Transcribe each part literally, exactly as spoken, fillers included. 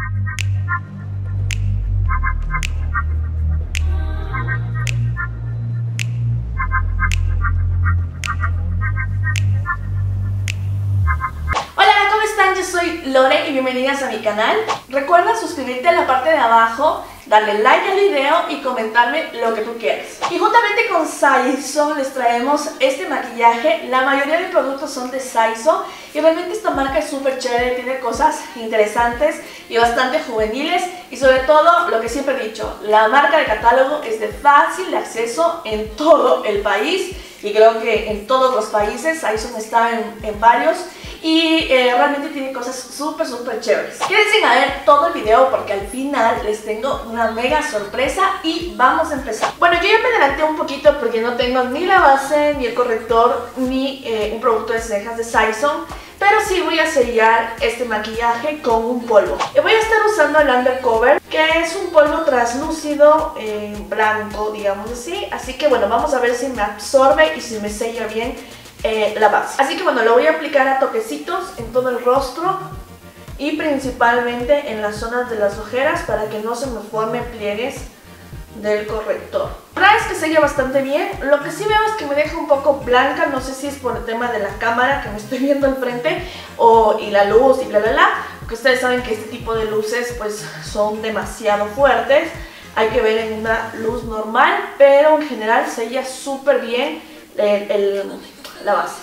Yo soy Lore y bienvenidas a mi canal. Recuerda suscribirte en la parte de abajo, darle like al video y comentarme lo que tú quieras. Y juntamente con Saizo les traemos este maquillaje. La mayoría de productos son de Saizo y realmente esta marca es súper chévere, tiene cosas interesantes y bastante juveniles. Y sobre todo, lo que siempre he dicho, la marca de catálogo es de fácil acceso en todo el país. Y creo que en todos los países, Saizo está en, en varios. Y eh, realmente tiene cosas súper súper chéveres. Quédense a ver todo el video porque al final les tengo una mega sorpresa y vamos a empezar. Bueno, yo ya me adelanté un poquito porque no tengo ni la base, ni el corrector, ni eh, un producto de cejas de Saizo. Pero sí voy a sellar este maquillaje con un polvo. Y voy a estar usando el Undercover, que es un polvo translúcido, eh, blanco, digamos así. Así que bueno, vamos a ver si me absorbe y si me sella bien eh, la base. Así que bueno, lo voy a aplicar a toquecitos en todo el rostro y principalmente en las zonas de las ojeras para que no se me formen pliegues del corrector. La verdad es que sella bastante bien. Lo que sí veo es que me deja un poco blanca. No sé si es por el tema de la cámara que me estoy viendo al frente o, y la luz y bla bla bla, porque ustedes saben que este tipo de luces pues son demasiado fuertes. Hay que ver en una luz normal, pero en general sella súper bien el, el, la base.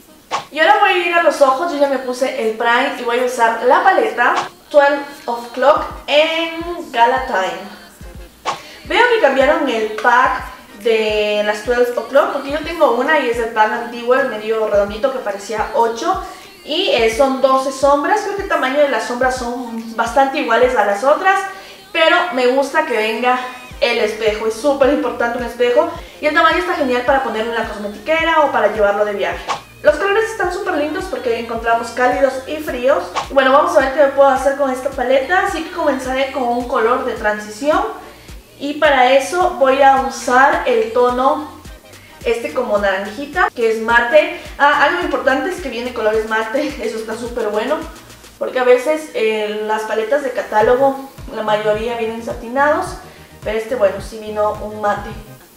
Y ahora voy a ir a los ojos. Yo ya me puse el prime y voy a usar la paleta twelve o'clock en Galatine. Veo que cambiaron el pack de las twelve o'clock porque yo tengo una y es el pack antiguo, el medio redondito que parecía ocho. Y eh, son doce sombras. Creo que el tamaño de las sombras son bastante iguales a las otras, pero me gusta que venga el espejo. Es súper importante un espejo. Y el tamaño está genial para ponerlo en la cosmetiquera o para llevarlo de viaje. Los colores están súper lindos porque encontramos cálidos y fríos. Bueno, vamos a ver qué me puedo hacer con esta paleta. Así que comenzaré con un color de transición. Y para eso voy a usar el tono este como naranjita, que es mate. Ah, algo importante es que viene colores mate, eso está súper bueno. Porque a veces eh, las paletas de catálogo, la mayoría vienen satinados, pero este bueno, sí vino un mate.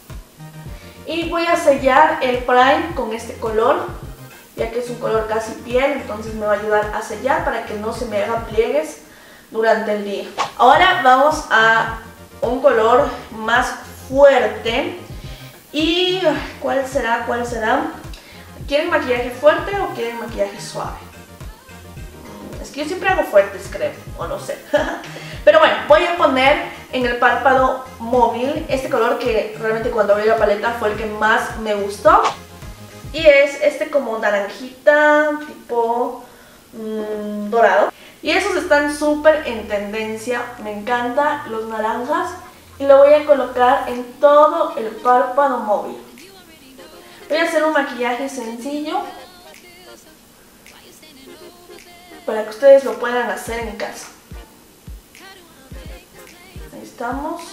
Y voy a sellar el prime con este color, ya que es un color casi piel, entonces me va a ayudar a sellar para que no se me hagan pliegues durante el día. Ahora vamos a un color más fuerte. ¿Y cuál será? ¿Cuál será? ¿Quieren maquillaje fuerte o quieren maquillaje suave? Es que yo siempre hago fuertes, creo, o no sé. Pero bueno, voy a poner en el párpado móvil este color que realmente cuando abrí la paleta fue el que más me gustó. Y es este como naranjita, tipo mmm, dorado. Y esos están súper en tendencia, me encantan los naranjas. Y lo voy a colocar en todo el párpado móvil. Voy a hacer un maquillaje sencillo para que ustedes lo puedan hacer en casa. Ahí estamos.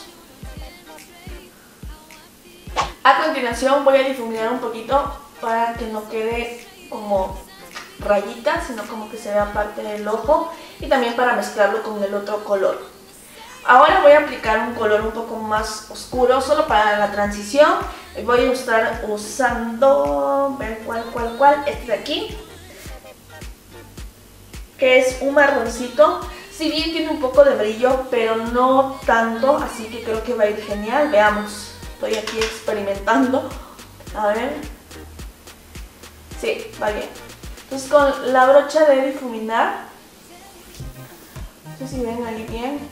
A continuación voy a difuminar un poquito para que no quede como rayitas, sino como que se vea parte del ojo, y también para mezclarlo con el otro color. Ahora voy a aplicar un color un poco más oscuro, solo para la transición. Voy a estar usando, ver cuál, cuál, cuál, este de aquí, que es un marroncito. Si bien tiene un poco de brillo, pero no tanto, así que creo que va a ir genial. Veamos, estoy aquí experimentando. A ver. Sí, va bien. Entonces con la brocha de difuminar, no sé si ven ahí bien.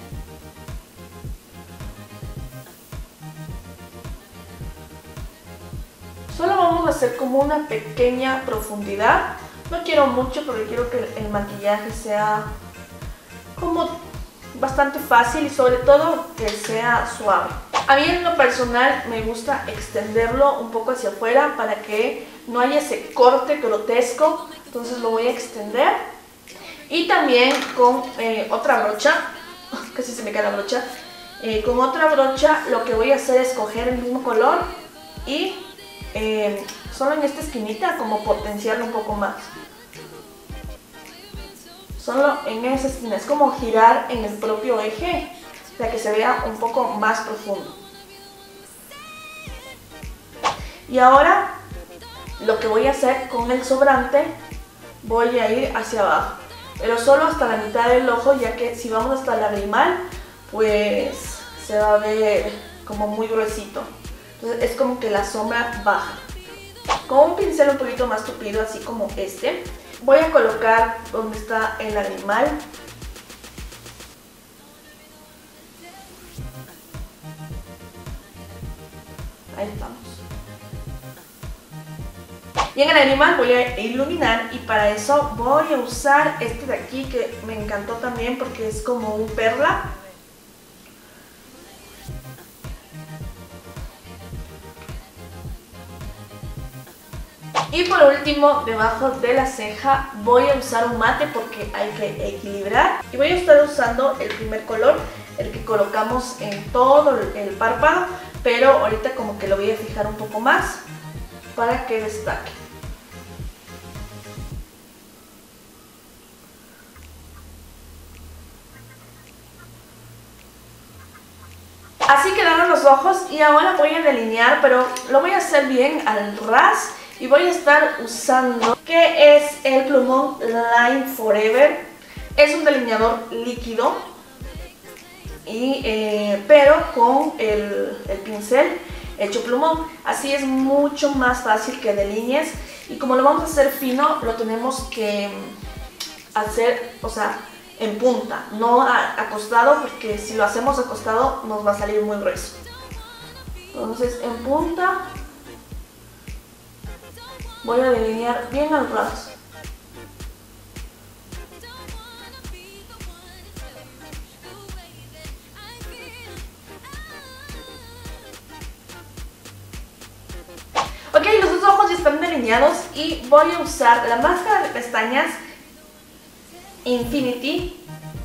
Solo vamos a hacer como una pequeña profundidad. No quiero mucho porque quiero que el maquillaje sea como bastante fácil y sobre todo que sea suave. A mí en lo personal me gusta extenderlo un poco hacia afuera para que no haya ese corte grotesco. Entonces lo voy a extender. Y también con eh, otra brocha, casi se me cae la brocha, eh, con otra brocha lo que voy a hacer es coger el mismo color y eh, solo en esta esquinita como potenciarlo un poco más. solo en esa esquina. Es como girar en el propio eje para que se vea un poco más profundo. Y ahora lo que voy a hacer con el sobrante, voy a ir hacia abajo, pero solo hasta la mitad del ojo, ya que si vamos hasta el lagrimal, pues se va a ver como muy gruesito. Entonces es como que la sombra baja. Con un pincel un poquito más tupido, así como este, voy a colocar donde está el lagrimal. Ahí estamos. Y en el animal voy a iluminar, y para eso voy a usar este de aquí que me encantó también porque es como un perla. Y por último, debajo de la ceja voy a usar un mate porque hay que equilibrar. Y voy a estar usando el primer color, el que colocamos en todo el párpado, pero ahorita como que lo voy a fijar un poco más para que destaque. Así quedaron los ojos y ahora voy a delinear, pero lo voy a hacer bien al ras. Y voy a estar usando, que es el plumón Line Forever. Es un delineador líquido, y, eh, pero con el, el pincel hecho plumón. Así es mucho más fácil que delinees. Y como lo vamos a hacer fino, lo tenemos que hacer, o sea, en punta, no a, acostado, porque si lo hacemos acostado nos va a salir muy grueso. Entonces en punta voy a delinear bien al ras. Ok, los dos ojos ya están delineados y voy a usar la máscara de pestañas Infinity.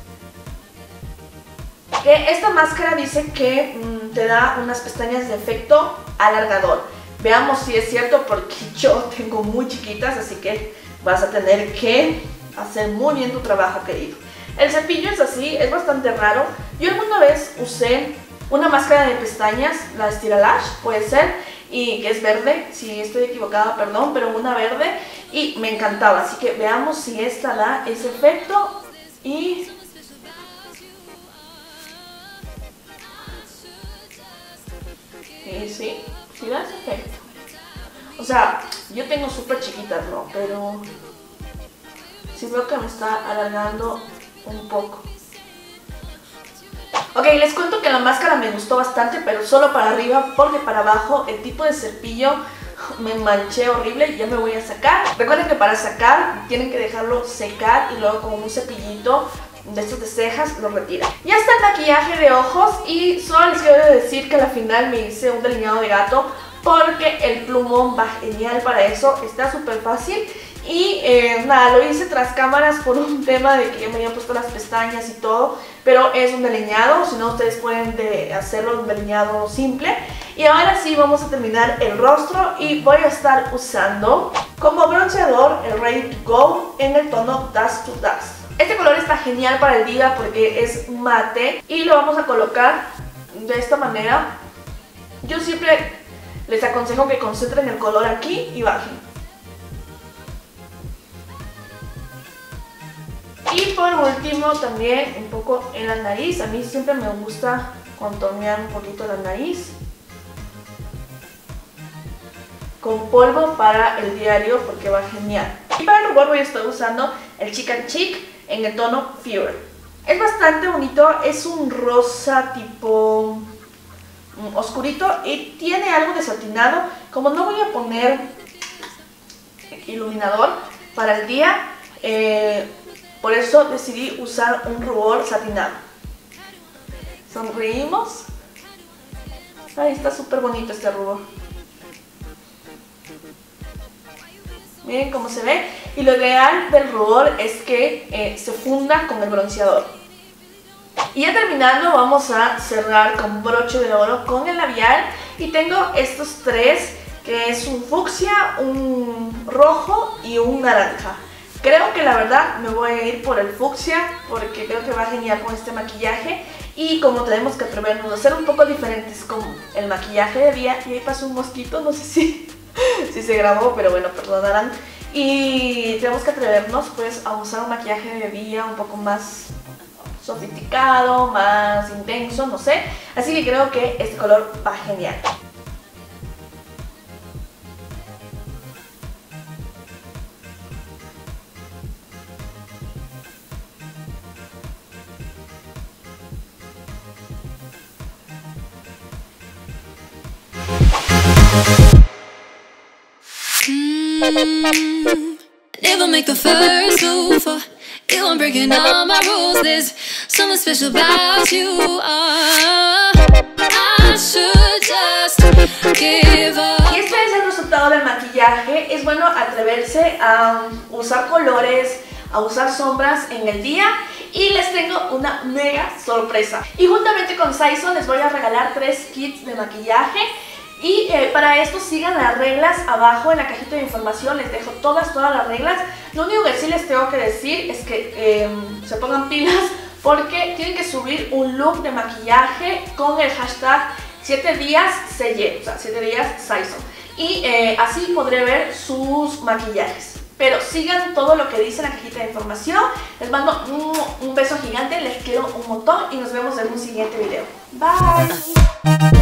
Que esta máscara dice que mmm, te da unas pestañas de efecto alargador. Veamos si es cierto, porque yo tengo muy chiquitas, así que vas a tener que hacer muy bien tu trabajo, querido. El cepillo es así, es bastante raro. Yo alguna vez usé una máscara de pestañas, la Stila-Lash, puede ser, y que es verde, si estoy equivocada, perdón, pero una verde, y me encantaba. Así que veamos si esta da ese efecto. Y y sí, sí da ese efecto. O sea, yo tengo súper chiquitas, ¿no? Pero sí veo que me está alargando un poco. Ok, les cuento que la máscara me gustó bastante, pero solo para arriba, porque para abajo el tipo de cepillo me manché horrible y ya me voy a sacar. Recuerden que para sacar tienen que dejarlo secar y luego con un cepillito de estos de cejas lo retiran. Ya está el maquillaje de ojos y solo les quiero decir que al final me hice un delineado de gato porque el plumón va genial para eso, está súper fácil. Y eh, nada, lo hice tras cámaras por un tema de que ya me habían puesto las pestañas y todo, pero es un delineado, si no ustedes pueden de hacerlo un delineado simple. Y ahora sí vamos a terminar el rostro y voy a estar usando como bronceador el Ready to Go en el tono Dust to Dust. Este color está genial para el día porque es mate y lo vamos a colocar de esta manera. Yo siempre les aconsejo que concentren el color aquí y bajen. Y por último también un poco en la nariz. A mí siempre me gusta contornear un poquito la nariz con polvo para el diario porque va genial. Y para el rubor voy a estar usando el Chic and Chic en el tono Fever. Es bastante bonito, es un rosa tipo oscurito y tiene algo de satinado. Como no voy a poner iluminador para el día, eh, por eso decidí usar un rubor satinado. Sonreímos. Ahí está súper bonito este rubor. Miren cómo se ve. Y lo ideal del rubor es que eh, se funda con el bronceador. Y ya terminando, vamos a cerrar con broche de oro con el labial. Y tengo estos tres, que es un fucsia, un rojo y un naranja. Creo que la verdad me voy a ir por el fucsia porque creo que va genial con este maquillaje. Y como tenemos que atrevernos a ser un poco diferentes con el maquillaje de día. Y ahí pasó un mosquito, no sé si, si se grabó, pero bueno, perdonarán. Y tenemos que atrevernos pues a usar un maquillaje de día un poco más sofisticado, más intenso, no sé. Así que creo que este color va genial. Mm, never make the first move. You I'm breaking all my rules. There's something special about you. Uh, I should just give up. Y este es el resultado del maquillaje. Es bueno atreverse a usar colores, a usar sombras en el día. Y les tengo una mega sorpresa. Y juntamente con Saison les voy a regalar tres kits de maquillaje. Y eh, para esto sigan las reglas abajo en la cajita de información, les dejo todas, todas las reglas. Lo único que sí les tengo que decir es que eh, se pongan pilas porque tienen que subir un look de maquillaje con el hashtag siete días Selle, o sea, siete días Saison. Y eh, así podré ver sus maquillajes. Pero sigan todo lo que dice en la cajita de información. Les mando un, un beso gigante, les quiero un montón y nos vemos en un siguiente video. Bye.